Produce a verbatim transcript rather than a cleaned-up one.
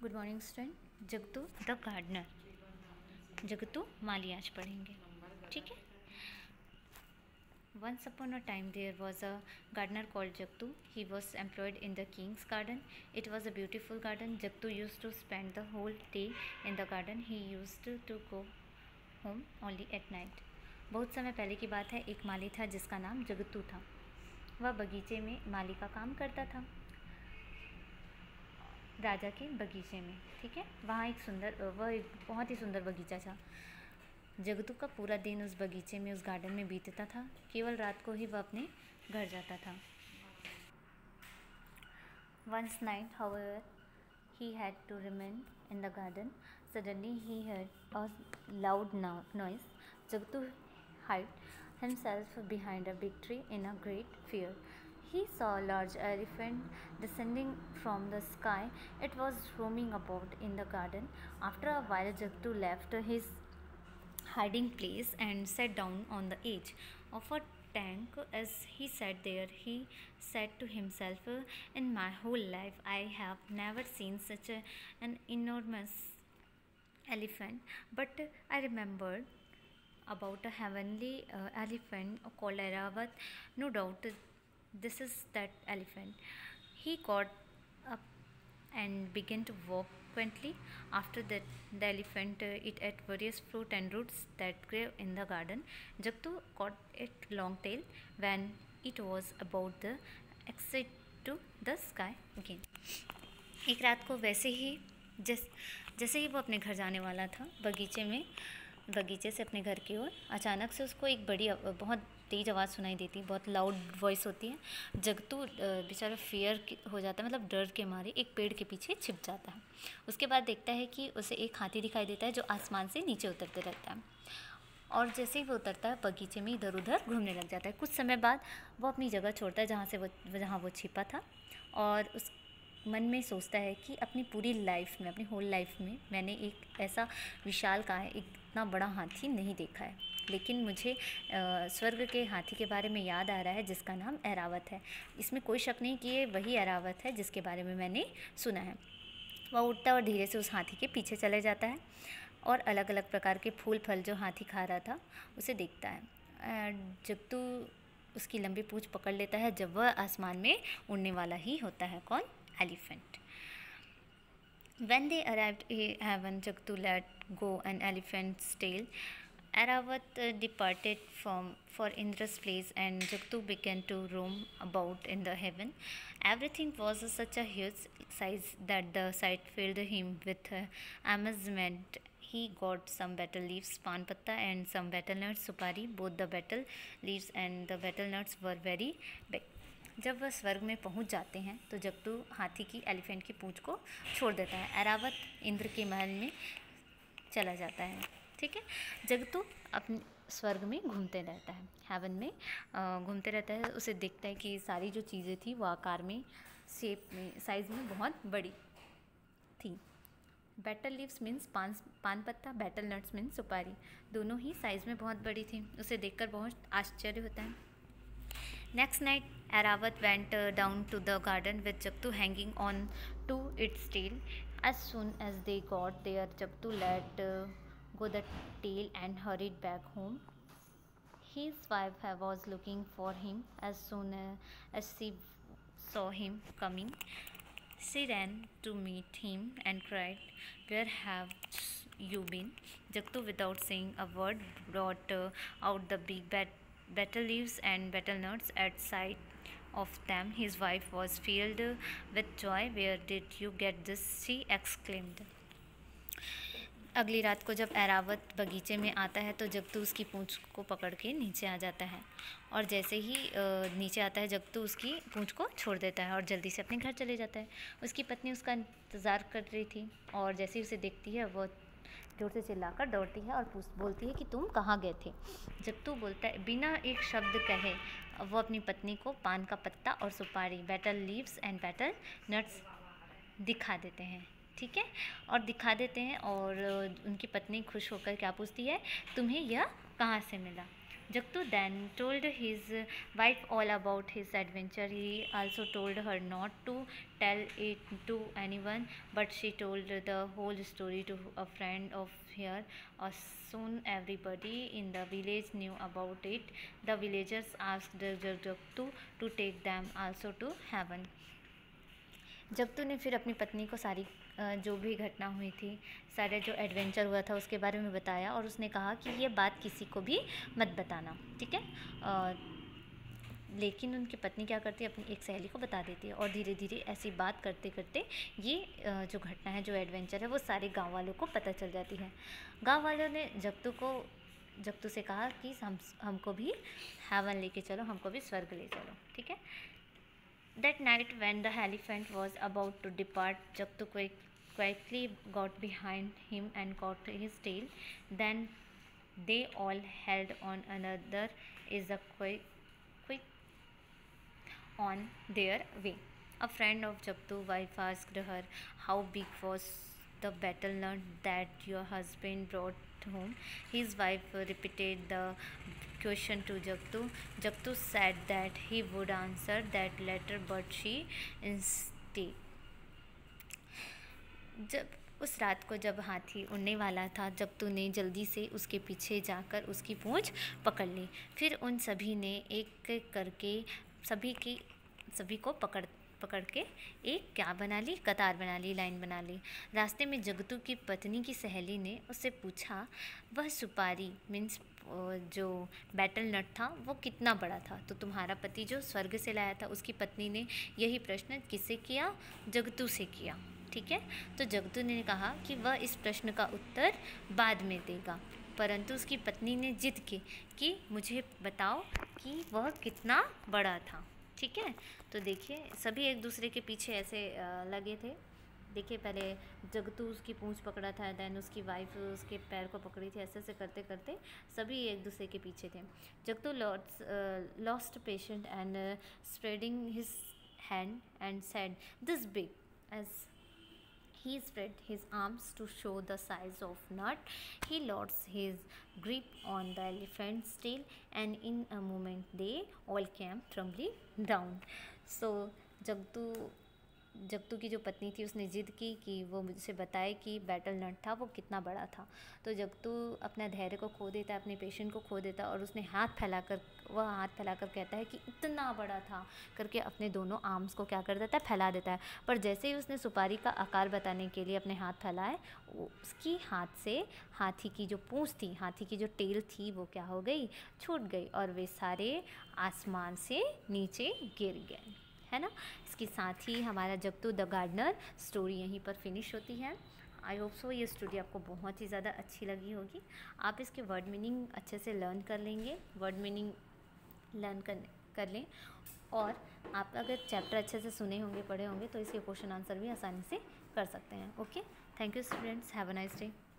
Good morning student. Jagtu the gardener, Jagtu माली आज पढ़ेंगे, ठीक है। Once upon a time there was a gardener called Jagtu. He was employed in the king's garden. It was a beautiful garden. Jagtu used to spend the whole day in the garden. He used to go home only at night. बहुत समय पहले की बात है, एक माली था जिसका नाम जगतू था। वह बगीचे में माली का काम करता था, राजा के बगीचे में, ठीक है। वहाँ एक सुंदर वह एक बहुत ही सुंदर बगीचा था। जगतू का पूरा दिन उस बगीचे में, उस गार्डन में बीतता था। केवल रात को ही वह अपने घर जाता था। Once night, however, he had to remain in the garden. Suddenly he heard a loud noise. Jagtu hid himself behind a big tree in a great fear. He saw a large elephant descending from the sky. It was roaming about in the garden. After a while, Jagtu left his hiding place and sat down on the edge of a tank. As he sat there, he said to himself, "In my whole life, I have never seen such a, an enormous elephant. But I remembered about a heavenly uh, elephant called Airavat. No doubt this is that elephant." He got up and began to walk quickly. After that, the elephant uh, it ate various fruit and roots that grew in the garden. Jagtu caught its long tail when it was about the exit to the sky again. एक रात को वैसे ही जैस जैसे ही वो अपने घर जाने वाला था, बगीचे में बगीचे से अपने घर की ओर अचानक से उसको एक बड़ी बहुत तेज़ आवाज़ सुनाई देती है, बहुत लाउड वॉइस होती है। जगतू बेचारा फियर हो जाता है, मतलब डर के मारे एक पेड़ के पीछे छिप जाता है। उसके बाद देखता है कि उसे एक हाथी दिखाई देता है जो आसमान से नीचे उतरते रहता है, और जैसे ही वो उतरता है बगीचे में इधर उधर घूमने लग जाता है। कुछ समय बाद वो अपनी जगह छोड़ता है जहाँ से वो जहाँ वो छिपा था, और उस मन में सोचता है कि अपनी पूरी लाइफ में, अपनी होल लाइफ में मैंने एक ऐसा विशालकाय, एक इतना बड़ा हाथी नहीं देखा है। लेकिन मुझे आ, स्वर्ग के हाथी के बारे में याद आ रहा है जिसका नाम ऐरावत है। इसमें कोई शक नहीं कि ये वही ऐरावत है जिसके बारे में मैंने सुना है। वह उठता है और धीरे से उस हाथी के पीछे चले जाता है और अलग अलग प्रकार के फूल फल जो हाथी खा रहा था उसे देखता है। जगतू उसकी लंबी पूँछ पकड़ लेता है जब वह आसमान में उड़ने वाला ही होता है। कौन? Elephant. When they arrived in heaven, Jagtu let go an elephant's tail. Airavat uh, departed from for Indra's place, and Jagtu began to roam about in the heaven. Everything was such a huge size that the sight filled him with uh, amazement. He got some betel leaves, pan patta, and some betel nuts, supari. Both the betel leaves and the betel nuts were very big. जब वह स्वर्ग में पहुंच जाते हैं तो जगतू हाथी की, एलिफेंट की पूंछ को छोड़ देता है। ऐरावत इंद्र के महल में चला जाता है, ठीक है। जगतू अपने स्वर्ग में घूमते रहता है, हेवन में घूमते रहता है। उसे देखता है कि सारी जो चीज़ें थी वो आकार में, शेप में, साइज़ में बहुत बड़ी थी। बेटल लीव्स मीन्स पान पान पत्ता, बेटल नट्स मीन्स सुपारी, दोनों ही साइज़ में बहुत बड़ी थी। उसे देखकर बहुत आश्चर्य होता है। Next night, Airavat went uh, down to the garden with Jagtu hanging on to its tail. As soon as they got there, Jagtu let uh, go the tail and hurried back home. His wife was looking for him. As soon uh, as she saw him coming, she ran to meet him and cried, "Where have you been?" Jagtu, without saying a word, brought uh, out the big bat betel leaves and betel nuts. At sight of them, his wife was filled with joy. "Where did you get this?" she exclaimed. अगली रात को जब ऐरावत बगीचे में आता है तो जगतू उसकी पूँछ को पकड़ के नीचे आ जाता है, और जैसे ही नीचे आता है जगतू उसकी पूँछ को छोड़ देता है और जल्दी से अपने घर चले जाता है। उसकी पत्नी उसका इंतज़ार कर रही थी, और जैसे ही उसे देखती है वो जोर से चिल्लाकर दौड़ती है और पूछ बोलती है कि तुम कहाँ गए थे। जगतू बोलता है, बिना एक शब्द कहे वो अपनी पत्नी को पान का पत्ता और सुपारी, betel leaves and betel nuts दिखा देते हैं, ठीक है, और दिखा देते हैं। और उनकी पत्नी खुश होकर क्या पूछती है, तुम्हें यह कहाँ से मिला? Jaktu then told his wife all about his adventure. He also told her not to tell it to anyone, but she told the whole story to a friend of hers. Uh, soon everybody in the village knew about it. The villagers asked Jaktu to take them also to heaven. Jugto ने फिर अपनी पत्नी को सारी जो भी घटना हुई थी, सारे जो एडवेंचर हुआ था उसके बारे में बताया, और उसने कहा कि ये बात किसी को भी मत बताना, ठीक है। आ, लेकिन उनकी पत्नी क्या करती है, अपनी एक सहेली को बता देती है, और धीरे धीरे ऐसी बात करते करते ये जो घटना है, जो एडवेंचर है, वो सारे गाँव वालों को पता चल जाती है। गाँव वालों ने जगतू को जगतू से कहा कि हम हमको भी हेवन लेके चलो, हमको भी स्वर्ग ले चलो, ठीक है। That night, when the elephant was about to depart, Jaktu quick, quickly got behind him and caught his tail. Then they all held on another is a quick, quick on their way. A friend of Jaktu's wife asked her, "How big was the battle nut that your husband brought home?" His wife repeated the question to Jaktu. Jaktu said that he would answer that later, but she instead. जब उस रात को जब हाथी उड़ने वाला था, जगतू ने जल्दी से उसके पीछे जाकर उसकी पूंछ पकड़ ली। फिर उन सभी ने एक एक करके सभी की सभी को पकड़ पकड़ के एक क्या बना ली, कतार बना ली, लाइन बना ली। रास्ते में जगतू की पत्नी की सहेली ने उससे पूछा, वह सुपारी मीन्स जो बैटल नट था वो कितना बड़ा था? तो तुम्हारा पति जो स्वर्ग से लाया था, उसकी पत्नी ने यही प्रश्न किससे किया? जगतू से किया, ठीक है। तो जगतू ने कहा कि वह इस प्रश्न का उत्तर बाद में देगा, परंतु उसकी पत्नी ने जिद की कि मुझे बताओ कि वह कितना बड़ा था, ठीक है। तो देखिए सभी एक दूसरे के पीछे ऐसे लगे थे। देखिए पहले जगतू उसकी पूंछ पकड़ा था, देन उसकी वाइफ उसके पैर को पकड़ी थी, ऐसे ऐसे करते करते सभी एक दूसरे के पीछे थे। Jagtu lost lost patience and spreading his hand and said this big as he spread his arms to show the size of nut. He lost his grip on the elephant's tail, and in a moment they all came tumbling down. So Jagtu Jagtu की जो पत्नी थी उसने जिद की कि वो मुझसे बताए कि बैटल नट था वो कितना बड़ा था। तो जगतू अपना धैर्य को खो देता है, अपने पेशेंट को खो देता है, और उसने हाथ फैलाकर वह हाथ फैलाकर कहता है कि इतना बड़ा था करके अपने दोनों आर्म्स को क्या कर देता है, फैला देता है। पर जैसे ही उसने सुपारी का आकार बताने के लिए अपने हाथ फैलाए, उसकी हाथ से हाथी की जो पूँछ थी, हाथी की जो टेल थी, वो क्या हो गई, छूट गई, और वे सारे आसमान से नीचे गिर गए, है ना। इसके साथ ही हमारा जगतू द गार्डनर स्टोरी यहीं पर फिनिश होती है। आई होप सो ये स्टोरी आपको बहुत ही ज़्यादा अच्छी लगी होगी। आप इसके वर्ड मीनिंग अच्छे से लर्न कर लेंगे, वर्ड मीनिंग लर्न कर कर लें, और आप अगर चैप्टर अच्छे से सुने होंगे, पढ़े होंगे, तो इसके क्वेश्चन आंसर भी आसानी से कर सकते हैं। Okay, thank you students, have a nice day.